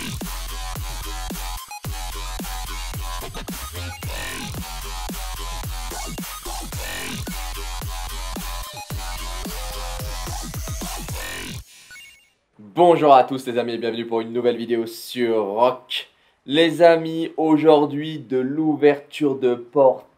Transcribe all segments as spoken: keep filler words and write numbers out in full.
Bonjour à tous les amis et bienvenue pour une nouvelle vidéo sur Rock. Les amis, aujourd'hui de l'ouverture de porte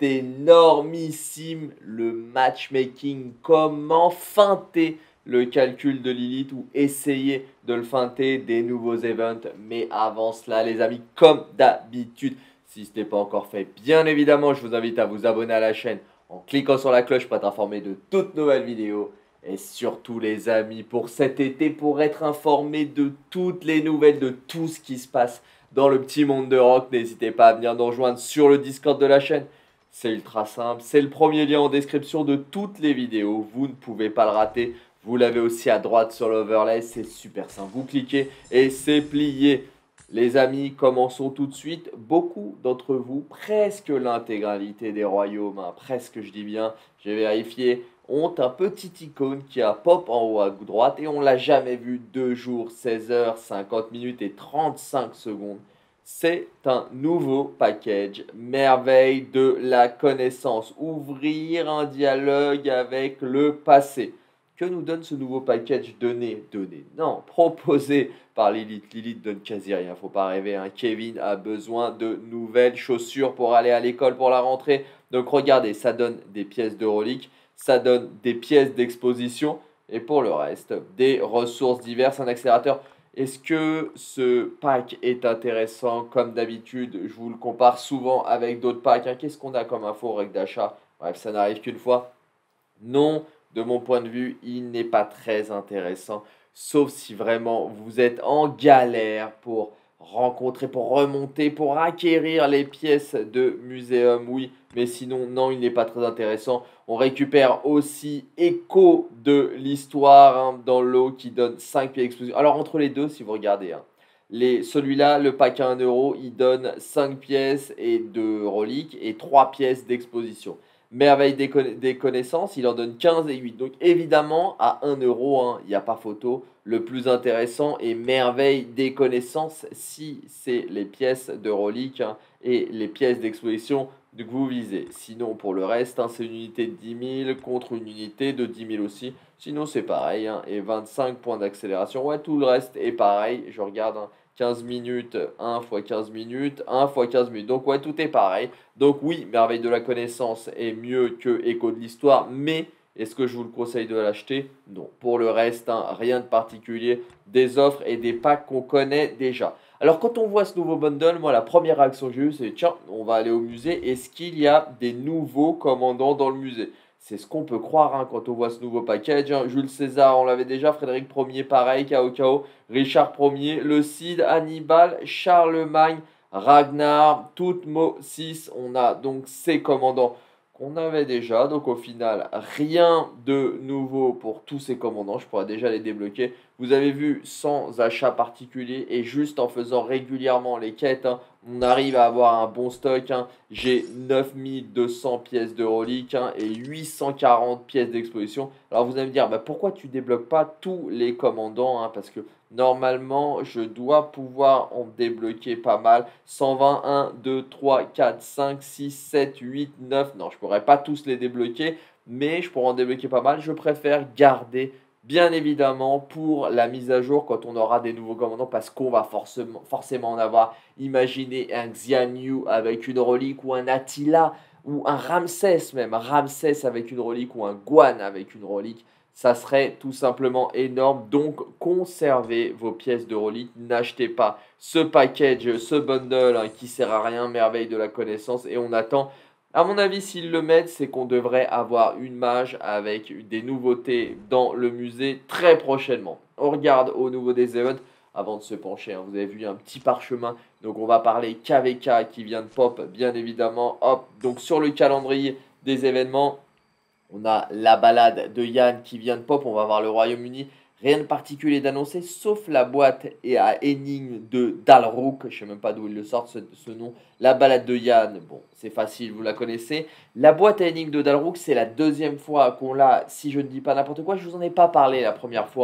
énormissime, le matchmaking, comment feinter le calcul de Lilith ou essayer de le feinter, des nouveaux events. Mais avant cela les amis, comme d'habitude, si ce n'est pas encore fait, bien évidemment je vous invite à vous abonner à la chaîne en cliquant sur la cloche pour être informé de toutes nouvelles vidéos. Et surtout les amis, pour cet été, pour être informé de toutes les nouvelles, de tout ce qui se passe dans le petit monde de Rock, n'hésitez pas à venir nous rejoindre sur le Discord de la chaîne. C'est ultra simple, c'est le premier lien en description de toutes les vidéos, vous ne pouvez pas le rater. Vous l'avez aussi à droite sur l'overlay, c'est super simple, vous cliquez et c'est plié. Les amis, commençons tout de suite. Beaucoup d'entre vous, presque l'intégralité des royaumes, hein, presque je dis bien, j'ai vérifié, ont un petit icône qui a pop en haut à droite et on l'a jamais vu. Deux jours, seize heures, cinquante minutes et trente-cinq secondes. C'est un nouveau package, merveille de la connaissance, ouvrir un dialogue avec le passé. Que nous donne ce nouveau package donné, donné, non, proposé par Lilith. Lilith donne quasi rien, faut pas rêver, hein. Kevin a besoin de nouvelles chaussures pour aller à l'école pour la rentrée. Donc regardez, ça donne des pièces de reliques, ça donne des pièces d'exposition et pour le reste, des ressources diverses, un accélérateur. Est-ce que ce pack est intéressant? Comme d'habitude, je vous le compare souvent avec d'autres packs, hein. Qu'est-ce qu'on a comme info, règle d'achat? Bref, ça n'arrive qu'une fois. Non. De mon point de vue, il n'est pas très intéressant, sauf si vraiment vous êtes en galère pour rencontrer, pour remonter, pour acquérir les pièces de muséum, oui, mais sinon, non, il n'est pas très intéressant. On récupère aussi Écho de l'histoire, hein, dans le lot qui donne cinq pièces d'explosion. Alors, entre les deux, si vous regardez, hein, celui-là, le pack à un euro, il donne cinq pièces et de reliques et trois pièces d'exposition. Merveille des, conna des connaissances, il en donne quinze et huit. Donc évidemment, à un euro, hein, il n'y a pas photo. Le plus intéressant est merveille des connaissances si c'est les pièces de reliques, hein, et les pièces d'exposition que vous visez. Sinon, pour le reste, hein, c'est une unité de dix mille contre une unité de dix mille aussi. Sinon, c'est pareil, hein, et vingt-cinq points d'accélération. Ouais, tout le reste est pareil. Je regarde, hein, quinze minutes, un fois quinze minutes, un fois quinze minutes. Donc ouais, tout est pareil. Donc oui, merveille de la connaissance est mieux que Écho de l'histoire, mais est-ce que je vous le conseille de l'acheter? Non. Pour le reste, hein, rien de particulier, des offres et des packs qu'on connaît déjà. Alors quand on voit ce nouveau bundle, moi la première réaction que j'ai eue, c'est tiens, on va aller au musée, est-ce qu'il y a des nouveaux commandants dans le musée? C'est ce qu'on peut croire, hein, quand on voit ce nouveau package, hein. Jules César, on l'avait déjà. Frédéric Ier, pareil. K O K O. Richard Ier. Le Cid. Hannibal. Charlemagne. Ragnar. Toutmosis. On a donc ces commandants qu'on avait déjà. Donc au final, rien de nouveau pour tous ces commandants. Je pourrais déjà les débloquer. Vous avez vu, sans achat particulier et juste en faisant régulièrement les quêtes, hein, on arrive à avoir un bon stock, hein. J'ai neuf mille deux cents pièces de reliques, hein, et huit cent quarante pièces d'exposition. Alors vous allez me dire, bah, pourquoi tu débloques pas tous les commandants, hein, parce que normalement, je dois pouvoir en débloquer pas mal. cent vingt, un, deux, trois, quatre, cinq, six, sept, huit, neuf. Non, je ne pourrais pas tous les débloquer, mais je pourrais en débloquer pas mal. Je préfère garder, bien évidemment, pour la mise à jour quand on aura des nouveaux commandants, parce qu'on va forcément, forcément en avoir. Imaginez un Xian Yu avec une relique, ou un Attila, ou un Ramsès même. Un Ramsès avec une relique, ou un Guan avec une relique. Ça serait tout simplement énorme. Donc, conservez vos pièces de relique. N'achetez pas ce package, ce bundle, hein, qui sert à rien, merveille de la connaissance. Et on attend. À mon avis, s'ils le mettent, c'est qu'on devrait avoir une mage avec des nouveautés dans le musée très prochainement. On regarde au niveau des events avant de se pencher, hein. Vous avez vu un petit parchemin. Donc, on va parler K V K qui vient de pop, bien évidemment. Hop, donc sur le calendrier des événements, on a la balade de Yann qui vient de pop. On va voir le Royaume-Uni. Rien de particulier d'annoncé, sauf la boîte et à énigme de Dalrook. Je ne sais même pas d'où ils le sortent, ce, ce nom. La balade de Yann, bon, c'est facile, vous la connaissez. La boîte à énigme de Dalrook, c'est la deuxième fois qu'on l'a, si je ne dis pas n'importe quoi. Je ne vous en ai pas parlé la première fois, hein.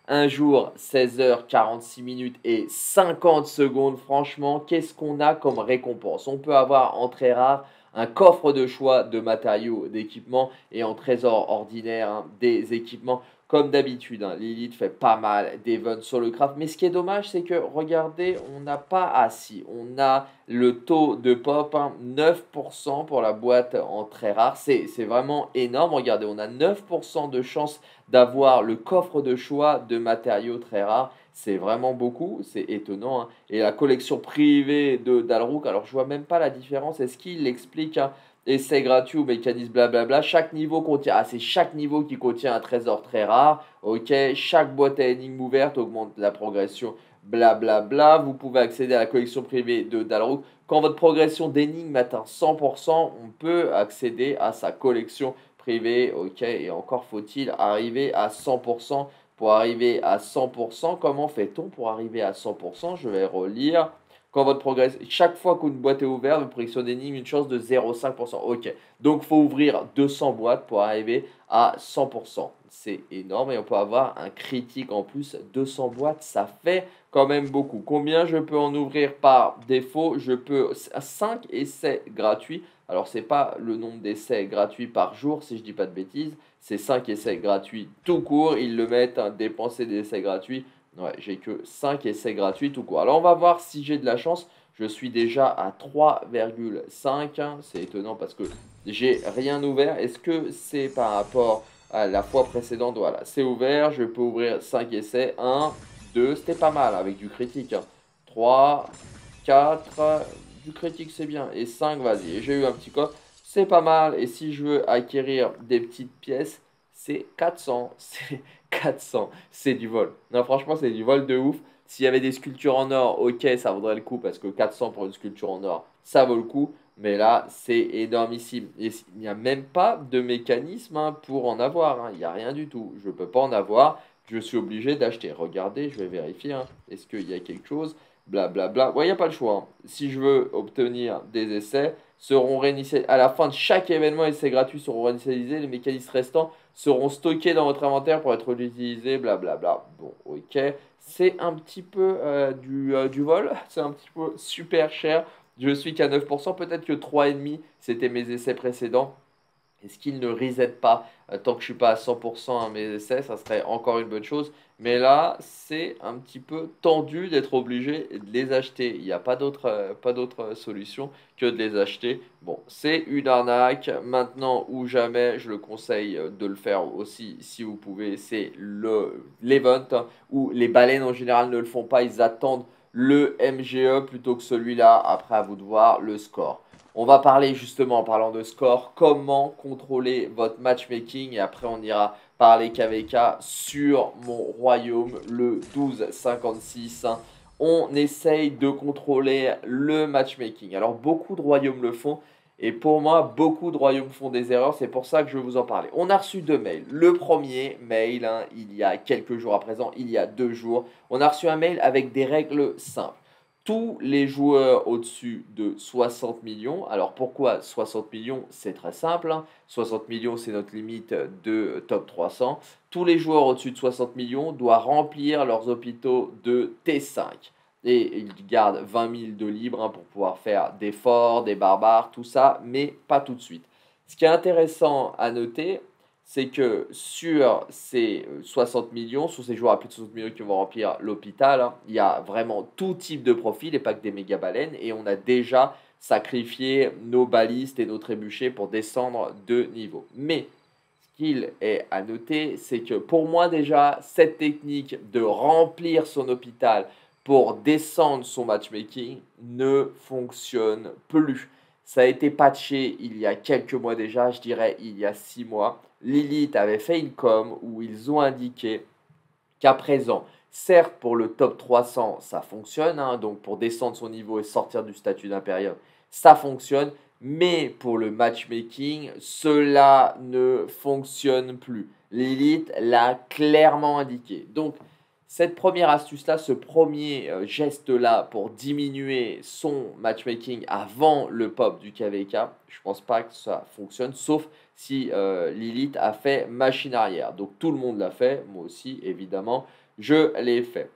Un jour, seize heures quarante-six minutes et cinquante secondes. Franchement, qu'est-ce qu'on a comme récompense? On peut avoir en très rare un coffre de choix de matériaux, d'équipements et en trésor ordinaire hein, des équipements. Comme d'habitude, hein, Lilith fait pas mal d'events sur le craft. Mais ce qui est dommage, c'est que, regardez, on n'a pas assis. On a le taux de pop, hein, neuf pour cent pour la boîte en très rare. C'est vraiment énorme. Regardez, on a neuf pour cent de chance d'avoir le coffre de choix de matériaux très rares. C'est vraiment beaucoup, c'est étonnant. Hein. Et la collection privée de Dalrook, alors je vois même pas la différence. Est-ce qu'il explique hein, essai gratuit ou mécanisme blablabla. Chaque niveau contient, ah c'est chaque niveau qui contient un trésor très rare. Ok, chaque boîte à énigmes ouverte augmente la progression blablabla. Vous pouvez accéder à la collection privée de Dalrook. Quand votre progression d'énigmes atteint cent pour cent, on peut accéder à sa collection privée. Ok, et encore faut-il arriver à cent pour cent. Pour arriver à cent pour cent, comment fait-on pour arriver à cent pour cent? Je vais relire. Quand votre progression, chaque fois qu'une boîte est ouverte, votre progression d'énigme, une chance de zéro virgule cinq pour cent. Ok, donc il faut ouvrir deux cents boîtes pour arriver à cent pour cent. C'est énorme et on peut avoir un critique en plus. deux cents boîtes, ça fait quand même beaucoup. Combien je peux en ouvrir par défaut? Je peux cinq essais gratuits. Alors, ce n'est pas le nombre d'essais gratuits par jour, si je ne dis pas de bêtises. C'est cinq essais gratuits tout court. Ils le mettent, hein, dépenser des essais gratuits. Ouais, j'ai que cinq essais gratuits tout court. Alors, on va voir si j'ai de la chance. Je suis déjà à trois virgule cinq. Hein. C'est étonnant parce que j'ai rien ouvert. Est-ce que c'est par rapport à la fois précédente? Voilà, c'est ouvert. Je peux ouvrir cinq essais. un, deux, c'était pas mal avec du critique. Hein. trois, quatre, du critique c'est bien. Et cinq, vas-y. J'ai eu un petit coffre. C'est pas mal. Et si je veux acquérir des petites pièces, c'est quatre cents. C'est quatre cents. C'est du vol. Non, franchement, c'est du vol de ouf. S'il y avait des sculptures en or, ok, ça vaudrait le coup parce que quatre cents pour une sculpture en or, ça vaut le coup. Mais là, c'est énormissime. Et il n'y a même pas de mécanisme hein, pour en avoir. Hein. Il n'y a rien du tout. Je ne peux pas en avoir. Je suis obligé d'acheter. Regardez, je vais vérifier. Hein. Est-ce qu'il y a quelque chose? Blablabla. Bla, bla. Ouais, il n'y a pas le choix. Hein. Si je veux obtenir des essais, seront réinitialisés. À la fin de chaque événement, essais gratuits seront réinitialisés. Les mécanismes restants seront stockés dans votre inventaire pour être utilisés. Blablabla. Bon, ok. C'est un petit peu euh, du, euh, du vol. C'est un petit peu super cher. Je suis qu'à neuf pour cent. Peut-être que trois virgule cinq, c'était mes essais précédents. Est-ce qu'il ne reset pas euh, tant que je ne suis pas à cent pour cent à mes essais? Ça serait encore une bonne chose. Mais là, c'est un petit peu tendu d'être obligé de les acheter. Il n'y a pas d'autre euh, pas d'autre euh, solution que de les acheter. Bon, c'est une arnaque. Maintenant ou jamais, je le conseille euh, de le faire aussi si vous pouvez. C'est le l'event hein, où les baleines en général ne le font pas. Ils attendent le M G E plutôt que celui-là. Après, à vous de voir le score. On va parler justement, en parlant de score, comment contrôler votre matchmaking. Et après, on ira parler K V K sur mon royaume, le douze cinquante-six. On essaye de contrôler le matchmaking. Alors, beaucoup de royaumes le font. Et pour moi, beaucoup de royaumes font des erreurs. C'est pour ça que je vais vous en parler. On a reçu deux mails. Le premier mail, hein, il y a quelques jours à présent, il y a deux jours. On a reçu un mail avec des règles simples. Tous les joueurs au-dessus de soixante millions. Alors pourquoi soixante millions? C'est très simple. Hein. soixante millions, c'est notre limite de top trois cents. Tous les joueurs au-dessus de soixante millions doivent remplir leurs hôpitaux de T cinq. Et ils gardent vingt mille de libre hein, pour pouvoir faire des forts, des barbares, tout ça, mais pas tout de suite. Ce qui est intéressant à noter, c'est que sur ces soixante millions, sur ces joueurs à plus de soixante millions qui vont remplir l'hôpital, hein, il y a vraiment tout type de profil et pas que des méga baleines. Et on a déjà sacrifié nos balistes et nos trébuchets pour descendre de niveau. Mais ce qu'il est à noter, c'est que pour moi déjà, cette technique de remplir son hôpital pour descendre son matchmaking ne fonctionne plus. Ça a été patché il y a quelques mois déjà, je dirais il y a six mois. Lilith avait fait une com où ils ont indiqué qu'à présent, certes pour le top trois cents, ça fonctionne, hein, donc pour descendre son niveau et sortir du statut d'impérium, ça fonctionne, mais pour le matchmaking, cela ne fonctionne plus. Lilith l'a clairement indiqué. Donc, cette première astuce-là, ce premier euh, geste-là pour diminuer son matchmaking avant le pop du K V K, je ne pense pas que ça fonctionne, sauf si euh, Lilith a fait machine arrière. Donc tout le monde l'a fait, moi aussi évidemment. je l'ai fait.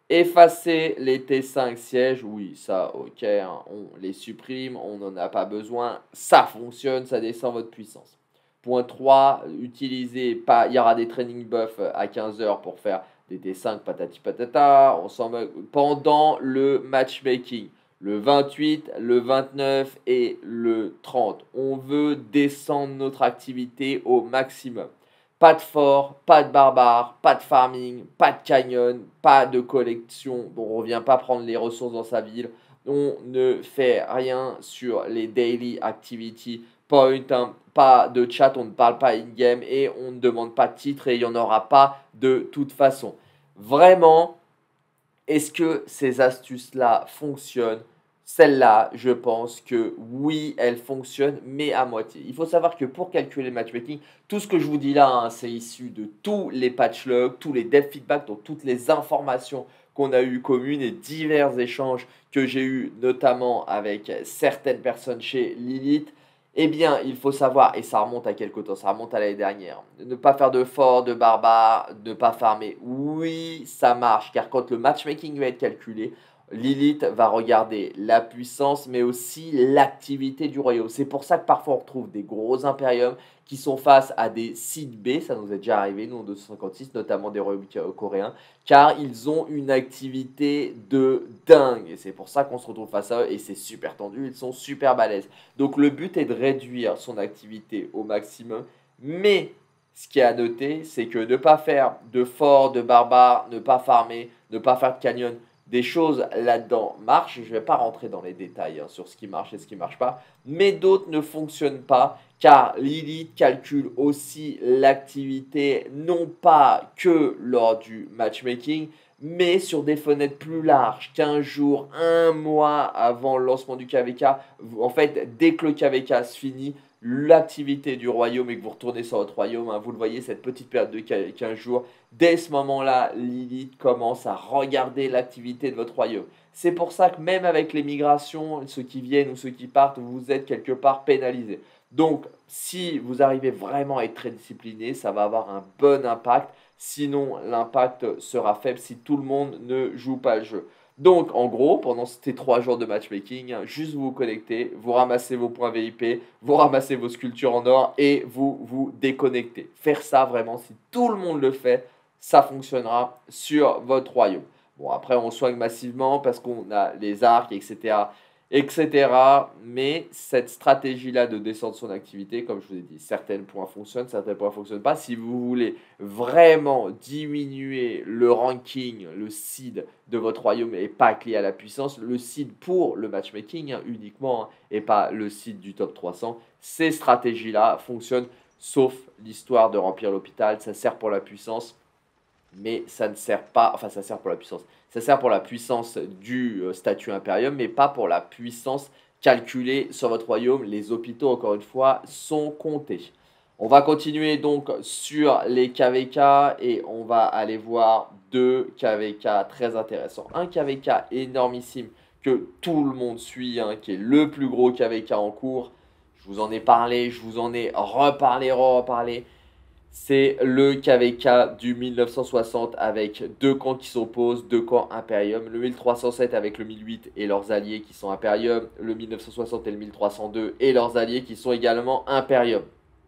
Effacer les T cinq sièges, oui, ça, ok, hein, on les supprime, on n'en a pas besoin, ça fonctionne, ça descend votre puissance. Point trois, utilisez pas, il y aura des training buffs à quinze heures pour faire des T cinq patati patata, on s'en moque pendant le matchmaking. Le vingt-huit, le vingt-neuf et le trente. On veut descendre notre activité au maximum. Pas de fort, pas de barbare, pas de farming, pas de canyon, pas de collection. Bon, on ne revient pas prendre les ressources dans sa ville. On ne fait rien sur les daily activity point, hein, pas de chat, on ne parle pas in-game et on ne demande pas de titre et il n'y en aura pas de toute façon. Vraiment, est-ce que ces astuces-là fonctionnent? Celle-là, je pense que oui, elle fonctionne, mais à moitié. Il faut savoir que pour calculer le matchmaking, tout ce que je vous dis là, hein, c'est issu de tous les patch logs, tous les dev feedback, donc toutes les informations qu'on a eues communes et divers échanges que j'ai eus, notamment avec certaines personnes chez Lilith. Eh bien, il faut savoir, et ça remonte à quelque temps, ça remonte à l'année dernière, ne pas faire de fort, de barbare, ne pas farmer. Oui, ça marche, car quand le matchmaking va être calculé, Lilith va regarder la puissance, mais aussi l'activité du royaume. C'est pour ça que parfois on retrouve des gros impériums qui sont face à des sites B, ça nous est déjà arrivé, nous en deux cent cinquante-six, notamment des royaumes coréens, car ils ont une activité de dingue. Et c'est pour ça qu'on se retrouve face à eux, et c'est super tendu, ils sont super balèzes. Donc le but est de réduire son activité au maximum, mais ce qui est à noter, c'est que ne pas faire de fort, de barbare, ne pas farmer, ne pas faire de canyon, des choses là-dedans marchent. Je ne vais pas rentrer dans les détails hein, sur ce qui marche et ce qui ne marche pas, mais d'autres ne fonctionnent pas car Lilith calcule aussi l'activité non pas que lors du matchmaking, mais sur des fenêtres plus larges, quinze jours, un mois avant le lancement du K V K. En fait, dès que le K V K se finit, l'activité du royaume et que vous retournez sur votre royaume, hein, vous le voyez, cette petite période de quinze jours, dès ce moment-là, Lilith commence à regarder l'activité de votre royaume. C'est pour ça que même avec les migrations, ceux qui viennent ou ceux qui partent, vous êtes quelque part pénalisés. Donc, si vous arrivez vraiment à être très discipliné, ça va avoir un bon impact. Sinon, l'impact sera faible si tout le monde ne joue pas le jeu. Donc, en gros, pendant ces trois jours de matchmaking, juste vous vous connectez, vous ramassez vos points V I P, vous ramassez vos sculptures en or et vous vous déconnectez. Faire ça, vraiment, si tout le monde le fait, ça fonctionnera sur votre royaume. Bon, après, on soigne massivement parce qu'on a les arcs, et cetera, et cetera. Mais cette stratégie-là de descendre son activité, comme je vous ai dit, certains points fonctionnent, certains points ne fonctionnent pas. Si vous voulez vraiment diminuer le ranking, le seed de votre royaume et pas lié à la puissance, le seed pour le matchmaking hein, uniquement hein, et pas le seed du top trois cents, ces stratégies-là fonctionnent sauf l'histoire de remplir l'hôpital. Ça sert pour la puissance. Mais ça ne sert pas, enfin ça sert pour la puissance, ça sert pour la puissance du euh, statut impérium, mais pas pour la puissance calculée sur votre royaume. Les hôpitaux, encore une fois, sont comptés. On va continuer donc sur les K V K et on va aller voir deux K V K très intéressants. Un K V K énormissime que tout le monde suit, hein, qui est le plus gros K V K en cours. Je vous en ai parlé, je vous en ai reparlé, reparlé. C'est le K V K du mille neuf cent soixante avec deux camps qui s'opposent, deux camps Imperium. Le mille trois cent sept avec le mille huit et leurs alliés qui sont Imperium. Le mille neuf cent soixante et le mille trois cent deux et leurs alliés qui sont également Imperium.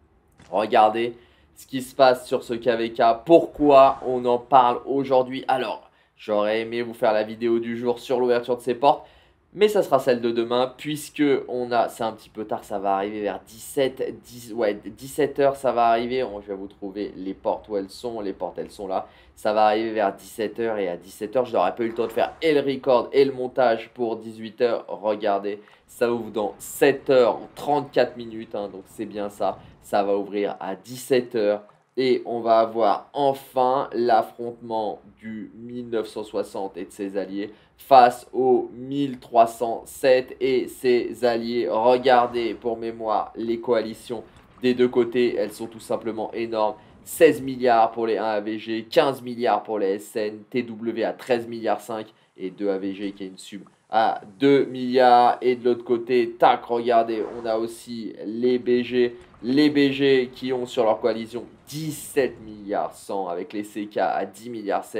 Regardez ce qui se passe sur ce K V K. Pourquoi on en parle aujourd'hui? Alors, j'aurais aimé vous faire la vidéo du jour sur l'ouverture de ces portes. Mais ça sera celle de demain, puisque on a, c'est un petit peu tard, ça va arriver vers dix-sept, dix, ouais, dix-sept heures, ça va arriver, je vais vous trouver les portes où elles sont, les portes elles sont là, ça va arriver vers dix-sept heures et à dix-sept heures, je n'aurai pas eu le temps de faire et le record et le montage pour dix-huit heures, regardez, ça ouvre dans sept heures trente-quatre minutes, hein, donc c'est bien ça, ça va ouvrir à dix-sept heures. Et on va avoir enfin l'affrontement du mille neuf cent soixante et de ses alliés face au mille trois cent sept et ses alliés. Regardez pour mémoire les coalitions des deux côtés, elles sont tout simplement énormes. seize milliards pour les un A V G, quinze milliards pour les S N, T W à treize milliards cinq et deux A V G qui est une sub à deux milliards. Et de l'autre côté, tac, regardez, on a aussi les B G. Les B G qui ont sur leur coalition dix-sept milliards cent avec les C K à dix milliards sept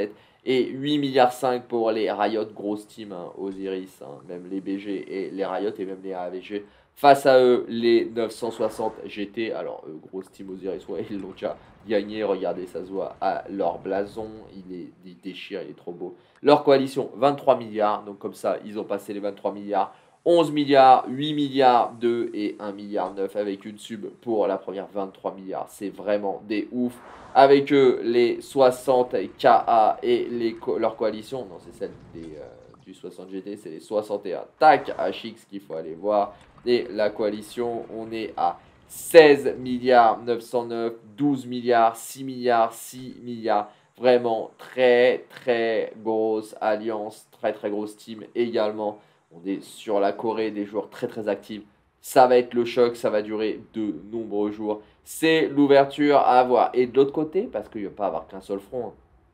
et huit milliards cinq pour les Riot, grosse team, hein, Osiris, hein, même les B G et les Riot et même les A V G. Face à eux, les neuf cent soixante G T, alors eux, grosse team Osiris, ouais, ils l'ont déjà gagné, regardez, ça se voit à leur blason, il, est, il déchire, il est trop beau. Leur coalition, vingt-trois milliards, donc comme ça, ils ont passé les vingt-trois milliards. onze milliards, huit milliards deux et un milliard neuf avec une sub pour la première vingt-trois milliards. C'est vraiment des oufs. Avec eux, les soixante K A et les co leur coalition, non c'est celle des, euh, du soixante G T, c'est les soixante et un T A C H X qu'il faut aller voir. Et la coalition, on est à seize milliards neuf cent neuf, douze milliards, six milliards, six milliards. Vraiment très très grosse alliance, très très grosse team également. On est sur la Corée, des joueurs très très actifs. Ça va être le choc, ça va durer de nombreux jours. C'est l'ouverture à avoir. Et de l'autre côté, parce qu'il ne va pas avoir qu'un seul front,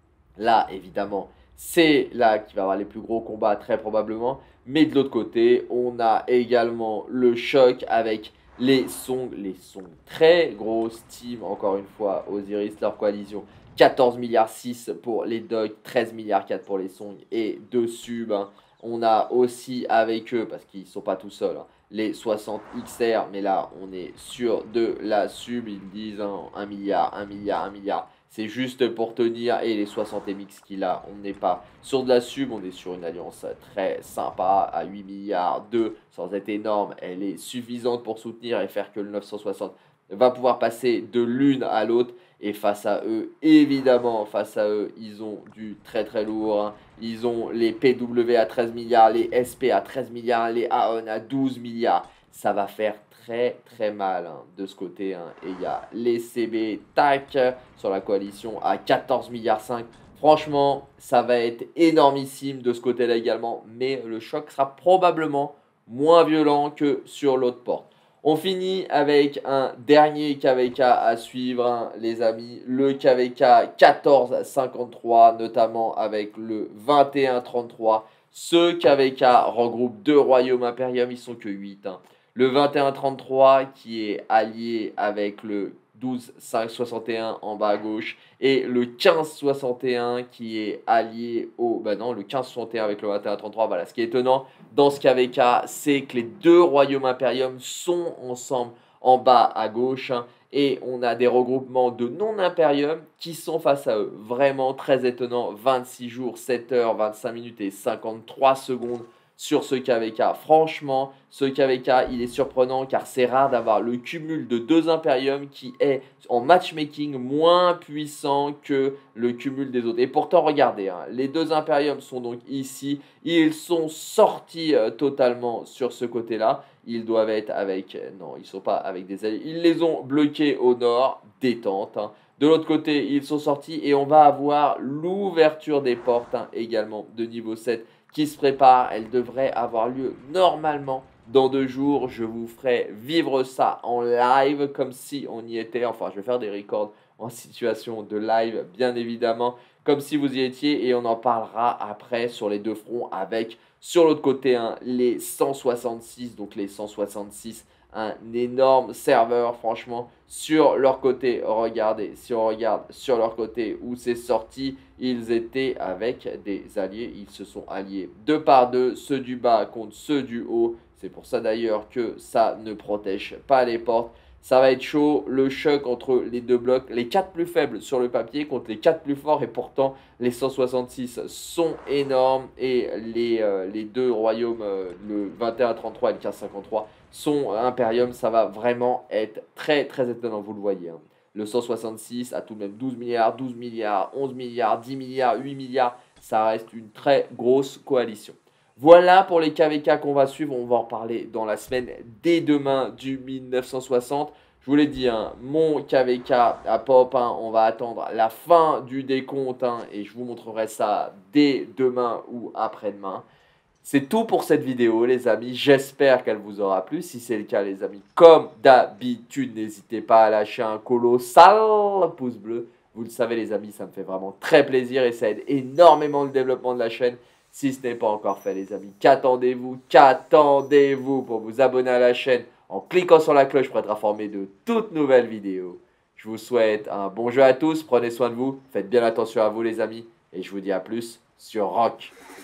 là évidemment, c'est là qu'il va y avoir les plus gros combats très probablement. Mais de l'autre côté, on a également le choc avec les Song, les Song très grosses teams, encore une fois, Osiris, leur coalition. quatorze milliards six pour les Dogs, treize milliards quatre pour les Song et deux subs. Hein. On a aussi avec eux, parce qu'ils ne sont pas tout seuls, hein, les soixante X R, mais là on est sur de la sub, ils disent hein, un milliard, un milliard, un milliard. C'est juste pour tenir, et les soixante M X qu'il a, on n'est pas sur de la sub, on est sur une alliance très sympa à huit milliards deux, sans être énorme, elle est suffisante pour soutenir et faire que le neuf cent soixante va pouvoir passer de l'une à l'autre. Et face à eux, évidemment, face à eux, ils ont du très très lourd. Hein. Ils ont les P W à treize milliards, les S P à treize milliards, les A O N à douze milliards. Ça va faire très très mal hein, de ce côté. Hein. Et il y a les C B, tac, sur la coalition à quatorze milliards cinq. Franchement, ça va être énormissime de ce côté-là également. Mais le choc sera probablement moins violent que sur l'autre porte. On finit avec un dernier K V K à suivre, hein, les amis. Le K V K quatorze cinquante-trois, notamment avec le vingt et un trente-trois. Ce K V K regroupe deux royaumes impérium, ils sont que huit. Hein. Le vingt et un trente-trois qui est allié avec le douze cinq soixante et un en bas à gauche et le quinze soixante et un qui est allié au bah non le quinze soixante et un avec le vingt et un trente-trois. Voilà, ce qui est étonnant dans ce K V K, c'est que les deux royaumes impérium sont ensemble en bas à gauche hein, et on a des regroupements de non impérium qui sont face à eux. Vraiment très étonnant. Vingt-six jours, sept heures, vingt-cinq minutes et cinquante-trois secondes sur ce K V K. Franchement, ce K V K, il est surprenant car c'est rare d'avoir le cumul de deux impériums qui est en matchmaking moins puissant que le cumul des autres. Et pourtant, regardez, hein, les deux impériums sont donc ici. Ils sont sortis euh, totalement sur ce côté-là. Ils doivent être avec... Euh, non, ils ne sont pas avec des alliés. Ils les ont bloqués au nord. Détente. Hein. De l'autre côté, ils sont sortis et on va avoir l'ouverture des portes hein, également de niveau sept qui se prépare. Elle devrait avoir lieu normalement dans deux jours. Je vous ferai vivre ça en live comme si on y était. Enfin, je vais faire des records en situation de live, bien évidemment, comme si vous y étiez. Et on en parlera après sur les deux fronts avec, sur l'autre côté, hein, les cent soixante-six. Donc les cent soixante-six, un énorme serveur, franchement, sur leur côté. Regardez, si on regarde sur leur côté où c'est sorti, ils étaient avec des alliés. Ils se sont alliés deux par deux, ceux du bas contre ceux du haut. C'est pour ça d'ailleurs que ça ne protège pas les portes. Ça va être chaud, le choc entre les deux blocs, les quatre plus faibles sur le papier contre les quatre plus forts. Et pourtant, les cent soixante-six sont énormes. Et les, euh, les deux royaumes, euh, le vingt et un trente-trois et le quinze cinquante-trois, sont impérium. Ça va vraiment être très très étonnant, vous le voyez. Hein. Le cent soixante-six a tout de même douze milliards, douze milliards, onze milliards, dix milliards, huit milliards. Ça reste une très grosse coalition. Voilà pour les K V K qu'on va suivre. On va en parler dans la semaine dès demain du mille neuf cent soixante. Je vous l'ai dit, hein, mon K V K à Pop, hein, on va attendre la fin du décompte hein, et je vous montrerai ça dès demain ou après-demain. C'est tout pour cette vidéo les amis, j'espère qu'elle vous aura plu. Si c'est le cas les amis, comme d'habitude, n'hésitez pas à lâcher un colossal pouce bleu. Vous le savez les amis, ça me fait vraiment très plaisir et ça aide énormément le développement de la chaîne. Si ce n'est pas encore fait les amis, qu'attendez-vous, qu'attendez-vous pour vous abonner à la chaîne en cliquant sur la cloche pour être informé de toutes nouvelles vidéos. Je vous souhaite un bon jeu à tous, prenez soin de vous, faites bien attention à vous les amis Et je vous dis à plus sur Rock.